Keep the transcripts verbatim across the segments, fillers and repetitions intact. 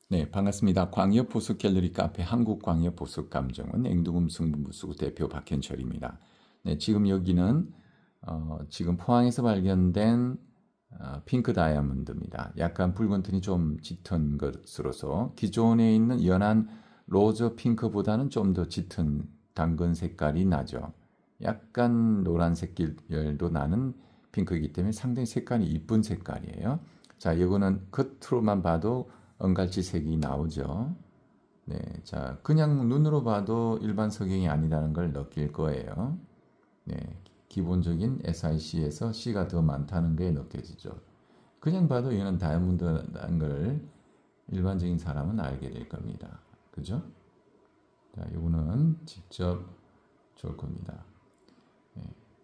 네, 반갑습니다. 광역 보습 갤러리 카페 한국 광역 보습 감정원 앵두금 승분부수 대표 박현철입니다. 네, 지금 여기는 어, 지금 포항에서 발견된 어, 핑크 다이아몬드입니다. 약간 붉은 톤이 좀 짙은 것으로서 기존에 있는 연한 로즈 핑크보다는 좀 더 짙은 당근 색깔이 나죠. 약간 노란색 계열도 나는 핑크이기 때문에 상당히 색깔이 이쁜 색깔이에요. 자, 이거는 겉으로만 봐도 은갈치 색이 나오죠. 네, 자, 그냥 눈으로 봐도 일반 석영이 아니라는 걸 느낄 거예요. 네, 기본적인 에스아이씨에서 C가 더 많다는 게 느껴지죠. 그냥 봐도 이거는 다이아몬드라는 걸 일반적인 사람은 알게 될 겁니다. 그죠? 자, 이거는 직접 줄 겁니다. 네,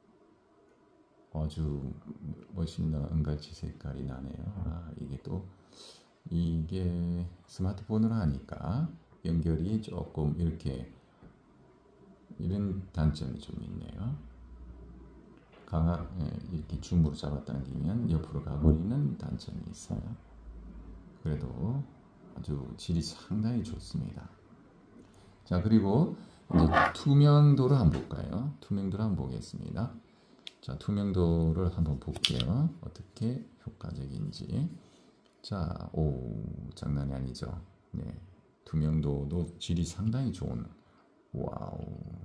아주 멋있는 은갈치 색깔이 나네요. 아, 이게 또 이게 스마트폰으로 하니까 연결이 조금 이렇게 이런 단점이 좀 있네요. 강하, 이렇게 줌으로 잡아당기면 옆으로 가버리는 단점이 있어요. 그래도 아주 질이 상당히 좋습니다. 자, 그리고 이제 투명도를 한번 볼까요? 투명도를 한번 보겠습니다. 자, 투명도를 한번 볼게요. 어떻게 효과적인지. 자, 오, 장난이 아니죠. 네, 투명도도 질이 상당히 좋은, 와우,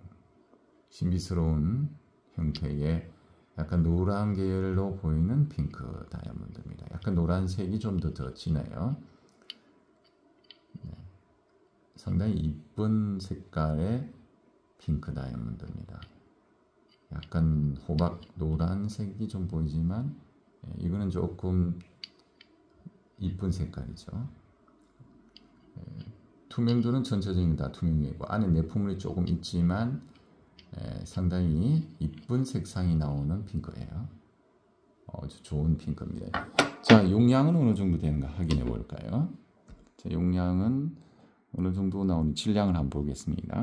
신비스러운 형태의 약간 노란 계열로 보이는 핑크 다이아몬드입니다. 약간 노란색이 좀 더 더 진해요. 네, 상당히 이쁜 색깔의 핑크 다이아몬드입니다. 약간 호박 노란색이 좀 보이지만 네, 이거는 조금 이쁜 색깔이죠. 예, 투명도는 전체적인 다 투명이고 안에 내품물이 조금 있지만 예, 상당히 이쁜 색상이 나오는 핑크예요. 아주 좋은 핑크입니다. 자, 용량은 어느 정도 되는가 확인해 볼까요? 자, 용량은 어느 정도 나오는 질량을 한번 보겠습니다.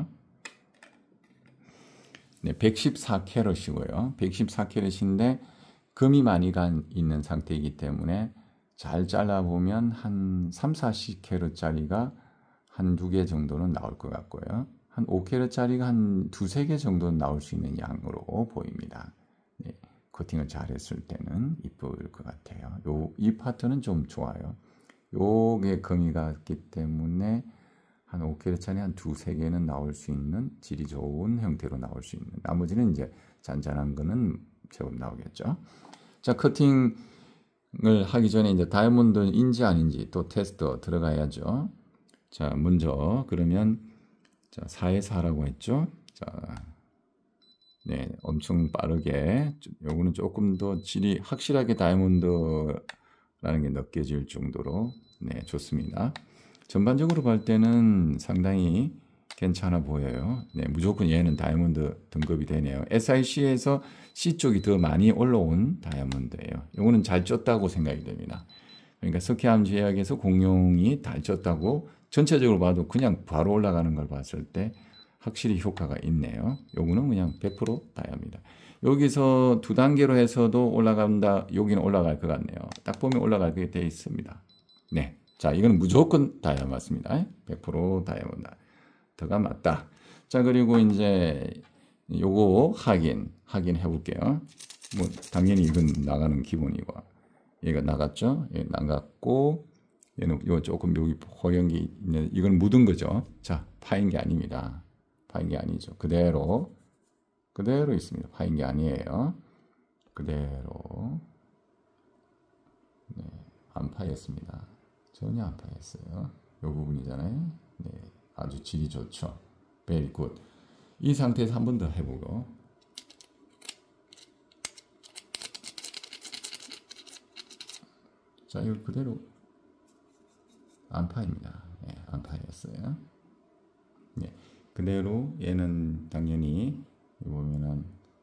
네, 백십사 캐럿이고요. 백십사 캐럿인데 금이 많이 간 있는 상태이기 때문에 잘 잘라보면 한 삼, 사십 캐럿짜리가 한두 개 정도는 나올 것 같고요. 한 오 캐럿짜리가 한 두세 개 정도는 나올 수 있는 양으로 보입니다. 네, 코팅을 잘 했을 때는 이쁠 것 같아요. 요, 이 파트는 좀 좋아요. 요게 금이 갔기 때문에 한 오 캐럿짜리 한 두세 개는 나올 수 있는 질이 좋은 형태로 나올 수 있는, 나머지는 이제 잔잔한 거는 제법 나오겠죠. 자, 커팅 을 하기 전에 이제 다이아몬드인지 아닌지 또 테스트 들어가야죠. 자, 먼저 그러면 자, 사에 사라고 했죠. 자, 네, 엄청 빠르게 요거는 조금 더 질이 확실하게 다이아몬드라는 게 느껴질 정도로 네, 좋습니다. 전반적으로 볼 때는 상당히 괜찮아 보여요. 네, 무조건 얘는 다이아몬드 등급이 되네요. 에스아이씨에서 C 쪽이 더 많이 올라온 다이아몬드예요. 이거는 잘 쪘다고 생각이 됩니다. 그러니까 석회암 제약에서 공룡이 잘 쪘다고 전체적으로 봐도 그냥 바로 올라가는 걸 봤을 때 확실히 효과가 있네요. 요거는 그냥 백 퍼센트 다이아입니다. 여기서 두 단계로 해서도 올라간다. 여기는 올라갈 것 같네요. 딱 보면 올라가게 되어 있습니다. 네, 자, 이건 무조건 다이아 맞습니다. 백 퍼센트 다이아몬드. 가 맞다. 자, 그리고 이제 요거 확인 확인해 볼게요. 뭐 당연히 이건 나가는 기본이고 얘가 나갔죠. 얘 나갔고 얘는 요 조금 여기 호연기 있는 이건 묻은 거죠. 자, 파인 게 아닙니다. 파인 게 아니죠. 그대로 그대로 있습니다. 파인 게 아니에요. 그대로 네, 안 파였습니다. 전혀 안 파였어요. 요 부분이잖아요. 네. 아주 질이 좋죠. very good. 이 상태에서 한 번 더 해보고 자, 이거 그대로 안파입니다. 네, 안파였어요. 네, 그대로 얘는 당연히 보면은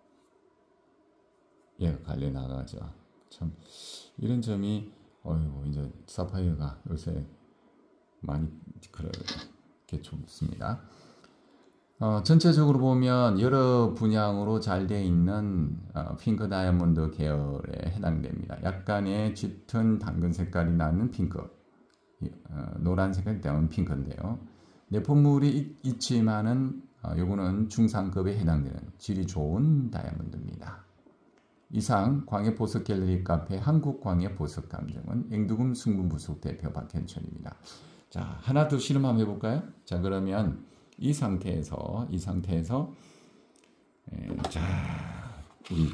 얘가 갈려 나가죠. 참 이런 점이 어이구 이제 사파이어가 요새 많이 그래. 좋습니다. 어, 전체적으로 보면 여러 분양으로 잘 되어 있는 어, 핑크 다이아몬드 계열에 해당됩니다. 약간의 짙은 당근 색깔이 나는 핑크 어, 노란색은 다운 핑크인데요. 내포물이 있지만은 어, 요거는 중상급에 해당되는 질이 좋은 다이아몬드입니다. 이상 광해보석 갤러리 카페 한국광해보석 감정은 앵두금 승분부속 대표 박현철입니다. 자, 하나 더 실험 한번 해볼까요? 자, 그러면 이 상태에서 이 상태에서 에, 자, 우리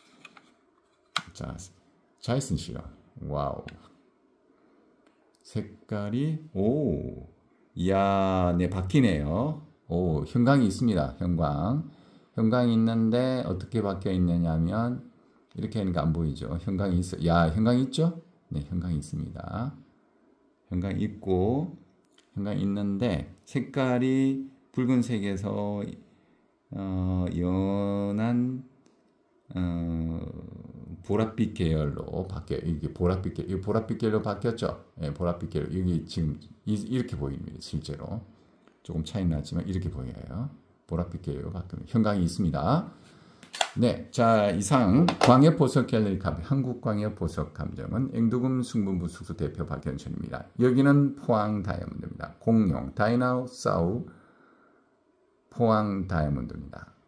자, 자이슨 실험. 와우. 색깔이 오, 이야, 네 바뀌네요. 오, 형광이 있습니다. 형광. 형광이 있는데 어떻게 바뀌어 있느냐면 이렇게 하니까 안 보이죠. 형광이 있어. 야, 형광이 있죠? 네, 형광이 있습니다. 형광이 있고, 형광이 있는데 색깔이 붉은색에서 어, 연한 어, 보랏빛 계열로 바뀌어. 이게 보랏빛 계열, 보랏빛 계열로 바뀌었죠. 네, 보랏빛 계열. 여기 지금 이, 이렇게 보입니다. 실제로 조금 차이 나지만 이렇게 보여요. 보랏빛 계열로 바뀌면 형광이 있습니다. 네, 자, 이상 광해보석 갤러리 카페 한국광해보석 감정은 앵두금 승분부 숙소 대표 박현철입니다. 여기는 포항 다이아몬드입니다. 공룡 다이나사우 포항 다이아몬드입니다.